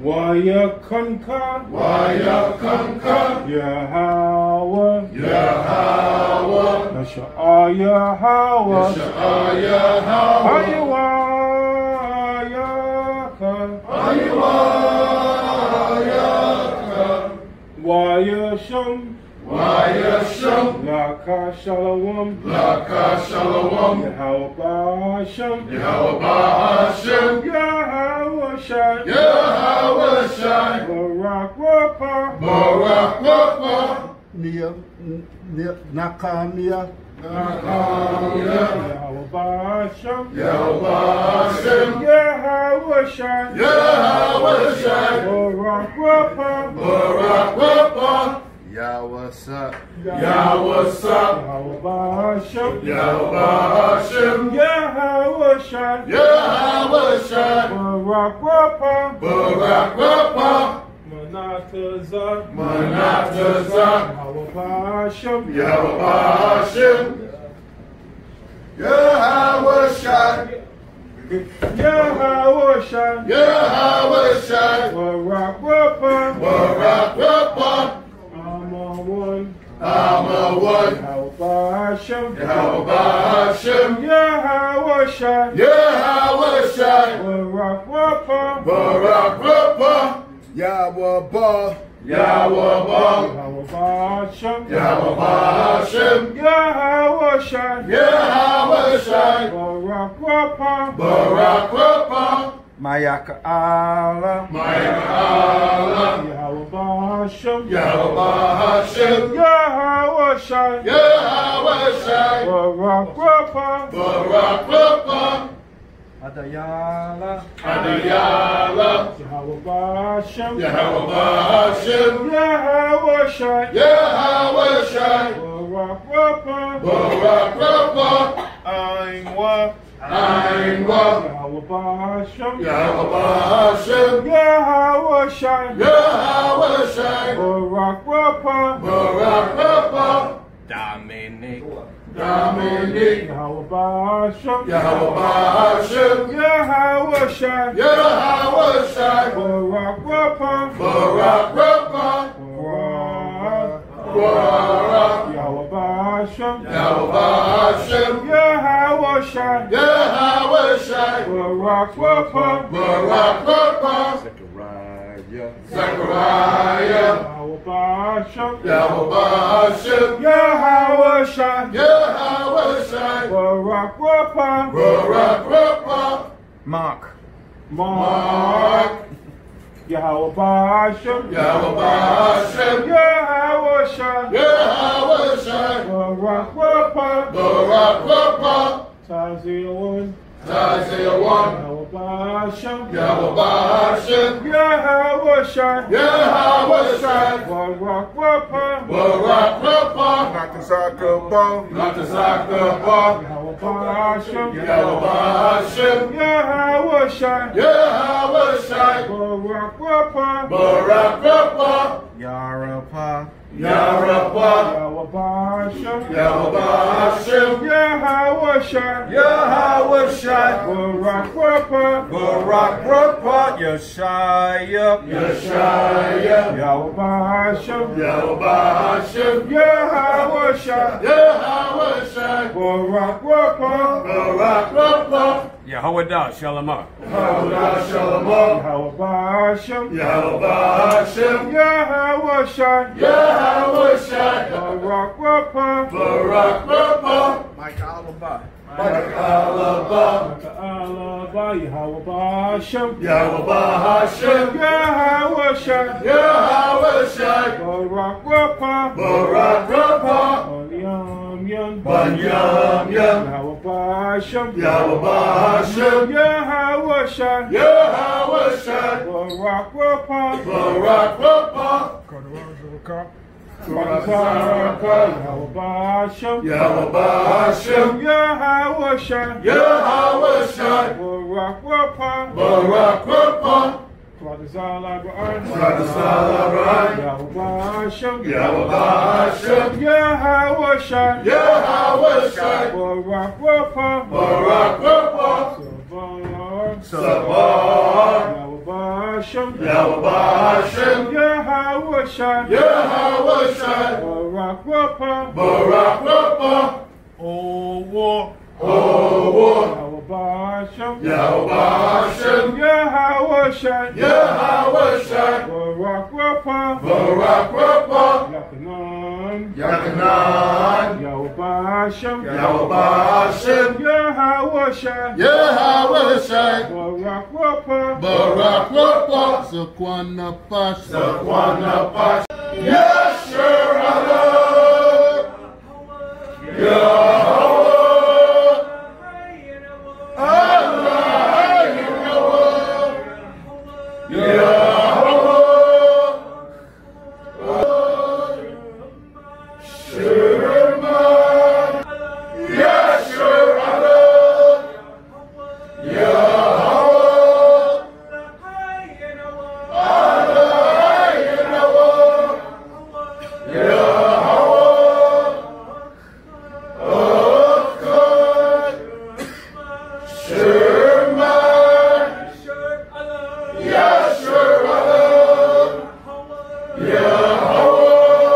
Waya Kanka, Yahweh, Yahweh, Waya Shum, Laka Shalom, Yahweh Hashem, Yahweh Shai, Barak Rapa, Nakamia, Yahweh Hashem, Yahweh Shai, Barak Rapa, Yawasa, Yahweh Hashem, Yahweh Shai, Barak Rapa, Manatazah, Yahweh Hashem, Yahweh Shai, Barak Rapa, I'm a one, Yahweh Hashem, Yahweh Shai, Barak Rapa, Yahweh Ba, Yahweh Hashem, Yahweh Shai, Barak Rapa, Mayaka Allah, Yahweh Hashem, Yahweh Shai, Barak Rapa, Adayala, Yahweh Hashem, Yahweh Shai, Barak Rapa, Ainwa, Yahweh Hashem, Yahweh Shai, Barak Rapa, Dominic, Yahweh Hashem, Yahweh Shai, Barak Rapa, Yahweh Hashem, Yahweh Shai, Barak Rapa, Zechariah, Yahweh Hashem, Yahweh Shai, Barak Rapa, Mark, Yahweh Hashem, Yahweh Shai, Barak Rapa, Isaiah 1, Yahweh Hashem, Yahweh Shai, Barak Rapa, Dr. Zakaba, Yahweh Hashem, Yahweh Shai, Barak Rapa, Yarapa, Yahweh Hashem, Yahweh Shai, Barak Rapa, Yeshaya, Yahweh Hashem, Yahweh Shai, Barak Rapa, Yehowadah, Shalomah, Yahweh Hashem, Yahweh Shai, Barak Rapa, Mike Alaba, Yahweh Hashem, Yahweh Shai, Barak Rapa, Yahweh Hashem, Yahweh Shai, Barak Rapa, Yahweh Hashem, Yahweh Shai, Barak Rapa, Yahweh Hashem, Yahweh Shai, Barak Rapa, Sabah, Hashem, Yahweh Hashem, Yahweh Shai, Yahweh Shai, Barak Rapha, Barak Rapha, Oh, war. Yahweh Hashem, Yahweh Hashem, Yahweh Shai, Yahweh Shai, Barak Rapha, Barak Rapha, Yakanan, Yakanan, Yahweh Hashem, Yahweh Hashem, Yahweh Shai, Yahweh Shai, Barak Rapha, Barak Rapha, Zakwana Pash, Zakwana Pash, Yasher Allah, Yahweh, Allah, Yahweh, Shirman, Yasher Allah, Yahweh, Allah, Yahweh, Akkad, Shirman, Yasher Allah, Yahweh,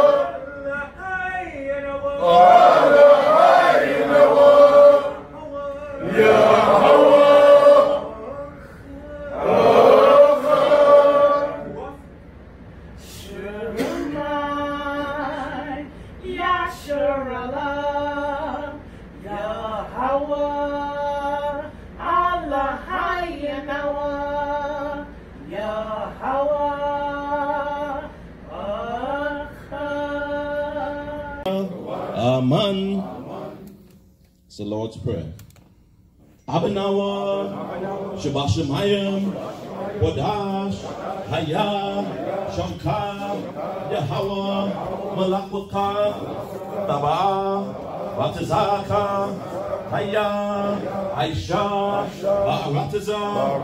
Aman. It's the Lord's Prayer. Abinawa, Shabbat Shemayim, Wadash, Haya, Shamka, Yahweh, Malakwaka, Taba, Batazaka, Haya, Aisha, Ba'arataza,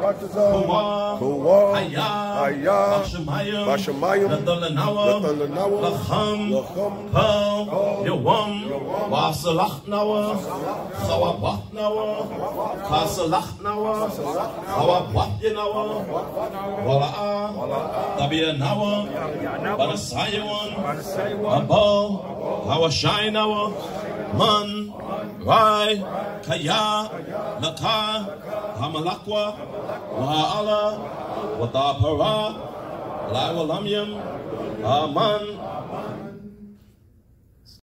Kuwa, Haya, Bashamayim, Ladalanawa, Lacham, Pal, Yawam, Wasalachnawa, Chawabachnawa, Kasalachnawa, Chawabachnawa, Wala'a, Tabianawa, Banasayawan, Abal, Hawashainawa, Man, Rai, Kaya, Laka, Hamalakwa, Wa'ala, Wadapara, Lawalamyam, Aman,